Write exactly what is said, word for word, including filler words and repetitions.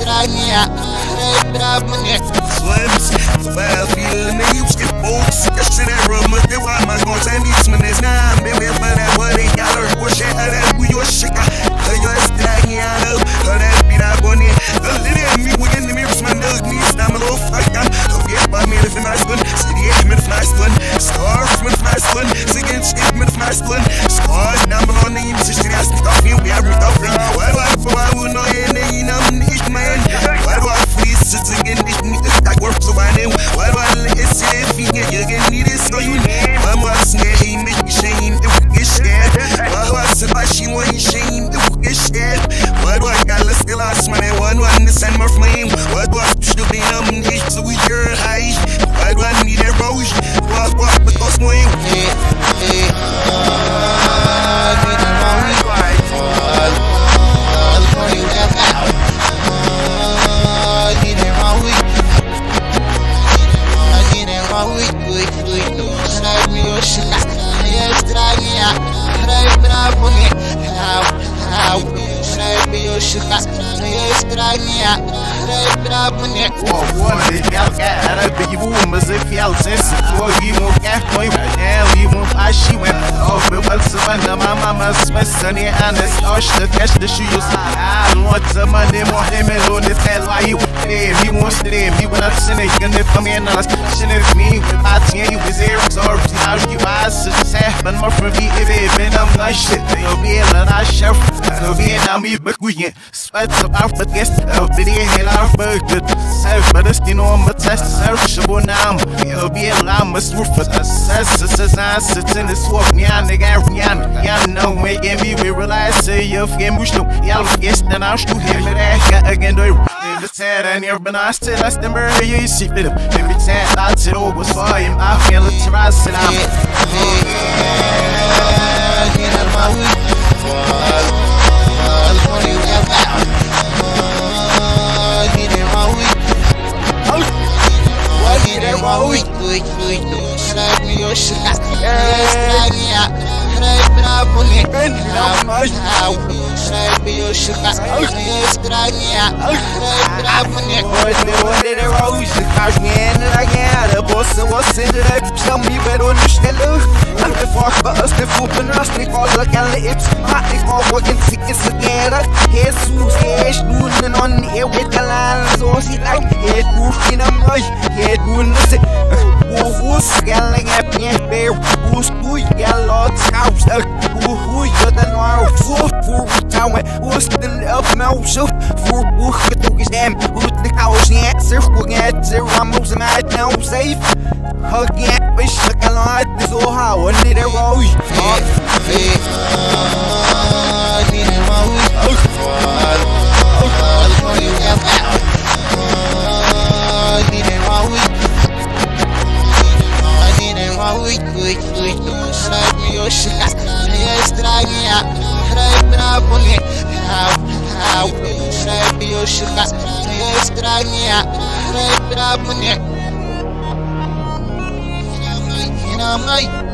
estranha, pra mulher. Slims, five year names, get folks. That shit ain't real much. They want my guns and these men is nine. Baby, but that what they got her. What shit, how that we your shit. How you estranha, how that be that bunny. The little me, we in the mirrors, my nose knees. I'm a little fucked up. Forget about me, if I'm nice one. City eight minutes, nice one. Stars, minutes, nice one. Second, skip, minutes, nice one. Stars, number on the names. Shit, I stick off here. We have rid of them. Why do I for I will know your name? I'm the man. Why do I freeze? It's again, this nigga. Work so I know why do I let it say if you get you can need it so you name I'm what's scared he make me shame if we get scared why do I say why she want you shame if we get scared why do I got let's get lost man one one to send my flame why do I should be um so we hear high why do I need that rose walk walk because no you hey hey ah need a rose all all for you that out ah need a rose Weak, weak, weak, no, I me your shit. Yes, Dragnia, right, bravo, how, how, right, be your shit. Yes, Dragnia, right, bravo, oh, what did y'all get? I be you, as if y'all sense for you won't get my now, you won't pass she went off, but what's the one? My mama's my sonny and the stash to catch the shoes. I don't want the money more him alone, it's hell why you. He wants to them, he went up to the gun if I'm in the shit is me with my team, you was there, so how you eyes, it's happened more from me if it been up my shit. They'll be in a chef, they'll be in a me, but we ain't sweats about the guest, they'll be in hell, but good. Self, but it's you know, I'm a test, searchable now. It'll be a lot, must roof for the sense, it's a sits in the swap, yeah, nigga, yeah, yeah, no, making me realize, say, you're game, we should, yeah, yes, then I'll shoot him at again, do the sad and you're been asked to less than murder you see it maybe sad that's it all was for him I feel it to rise and I'm Right, be your shit. Yes, Dragnia. Right, bravo, Nick. Boys, they wanted a rose. Cause me and I got a boss. So what's in the life? Tell me where on the shell. I'm the fuck, but us the food and us. They call the calips. Hot, they call working tickets together. Here's who's cash, moving on the air with the line. So she like, head moving a much. Head moving the who's yelling at me? Bear, who's who yellow house? Who, who, you're the noir. Who, who, who's the love mouse for book to his damn who's the house answer we'll get zero mouse and I now safe again wish like a lot this all how I need a rose need a rose for you have out need a rose I need a rose quick quick slide me your shit yes Dragnia Right, bravo, Nick. How, how, right, be your shit. Yes, Dragnia. Right, bravo, Nick. You know, mate.